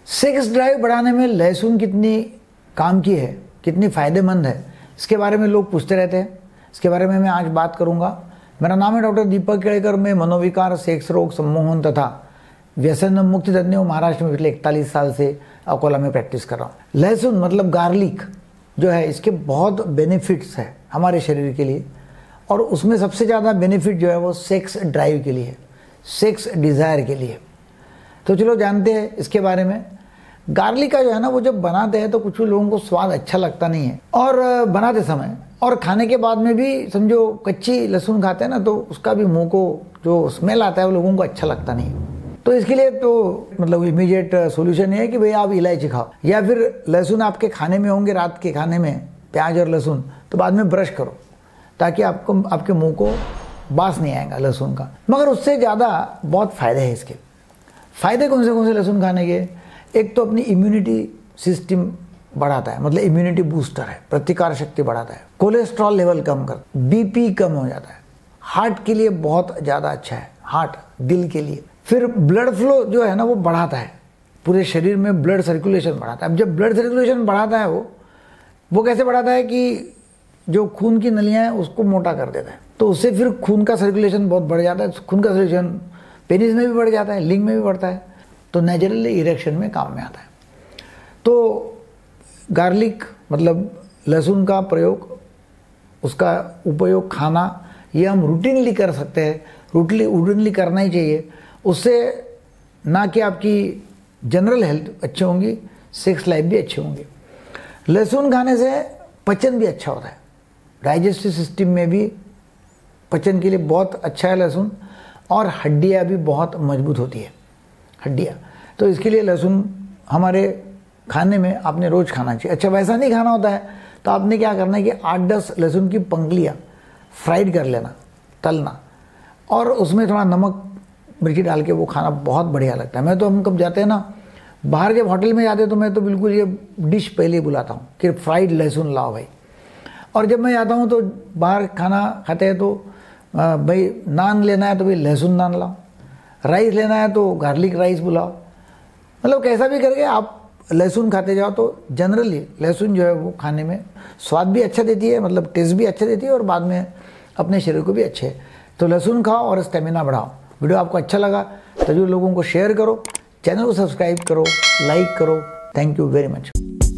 Sex drive बढ़ाने में लहसुन कितनी काम की है, कितनी फ़ायदेमंद है, इसके बारे में लोग पूछते रहते हैं। इसके बारे में मैं आज बात करूंगा। मेरा नाम है डॉक्टर दीपक केड़कर। मैं मनोविकार, सेक्स रोग, सम्मोहन तथा व्यसन मुक्ति तज्ञ हूँ। महाराष्ट्र में पिछले 41 साल से अकोला में प्रैक्टिस कर रहा हूँ। लहसुन मतलब गार्लिक जो है, इसके बहुत बेनिफिट्स है हमारे शरीर के लिए, और उसमें सबसे ज़्यादा बेनिफिट जो है वो सेक्स ड्राइव के लिए, सेक्स डिज़ायर के लिए। तो चलो जानते हैं इसके बारे में। गार्लिक का जो है ना, वो जब बनाते हैं तो कुछ लोगों को स्वाद अच्छा लगता नहीं है, और बनाते समय और खाने के बाद में भी समझो कच्ची लहसुन खाते हैं ना, तो उसका भी मुंह को जो स्मेल आता है वो लोगों को अच्छा लगता नहीं है। तो इसके लिए तो मतलब इमीडिएट सोल्यूशन ये है कि भाई आप इलायची खाओ, या फिर लहसुन आपके खाने में होंगे, रात के खाने में प्याज और लहसुन, तो बाद में ब्रश करो ताकि आपको आपके मुंह को बास नहीं आएगा लहसुन का। मगर उससे ज़्यादा बहुत फ़ायदे हैं इसके। फ़ायदे कौन से लहसुन खाने के? एक तो अपनी इम्यूनिटी सिस्टम बढ़ाता है, मतलब इम्यूनिटी बूस्टर है, प्रतिकार शक्ति बढ़ाता है, कोलेस्ट्रॉल लेवल कम कर, बीपी कम हो जाता है, हार्ट के लिए बहुत ज़्यादा अच्छा है, हार्ट दिल के लिए। फिर ब्लड फ्लो जो है ना वो बढ़ाता है, पूरे शरीर में ब्लड सर्कुलेशन बढ़ाता है। अब जब ब्लड सर्कुलेशन बढ़ाता है वो कैसे बढ़ाता है कि जो खून की नलियाँ हैं उसको मोटा कर देता है, तो उससे फिर खून का सर्कुलेशन बहुत बढ़ जाता है। खून का सर्कुलेशन पेनिस में भी बढ़ जाता है, लिंग में भी बढ़ता है, तो नेचुरली इरेक्शन में काम में आता है। तो गार्लिक मतलब लहसुन का प्रयोग, उसका उपयोग खाना, ये हम रूटीनली कर सकते हैं, रूटीनली करना ही चाहिए। उससे ना कि आपकी जनरल हेल्थ अच्छी होंगी, सेक्स लाइफ भी अच्छी होंगी। लहसुन खाने से पचन भी अच्छा होता है, डाइजेस्टिव सिस्टम में भी पचन के लिए बहुत अच्छा है लहसुन, और हड्डियाँ भी बहुत मजबूत होती है, हड्डियाँ। तो इसके लिए लहसुन हमारे खाने में आपने रोज़ खाना चाहिए। अच्छा, वैसा नहीं खाना होता है तो आपने क्या करना है कि 8-10 लहसुन की पंखुड़ियाँ फ्राइड कर लेना, तलना, और उसमें थोड़ा नमक मिर्ची डाल के वो खाना बहुत बढ़िया लगता है। मैं तो, हम कब जाते हैं ना बाहर, जब होटल में जाते हैं तो मैं तो बिल्कुल ये डिश पहले ही बुलाता हूँ कि फ्राइड लहसुन लाओ भाई। और जब मैं जाता हूँ तो बाहर खाना खाते हैं तो भाई नान लेना है तो भाई लहसुन नान लाओ, राइस लेना है तो गार्लिक राइस बुलाओ। मतलब कैसा भी करके आप लहसुन खाते जाओ, तो जनरली लहसुन जो है वो खाने में स्वाद भी अच्छा देती है, मतलब टेस्ट भी अच्छा देती है, और बाद में अपने शरीर को भी अच्छे है। तो लहसुन खाओ और स्टेमिना बढ़ाओ। वीडियो आपको अच्छा लगा तो जो लोगों को शेयर करो, चैनल को सब्सक्राइब करो, लाइक करो। Thank you very much.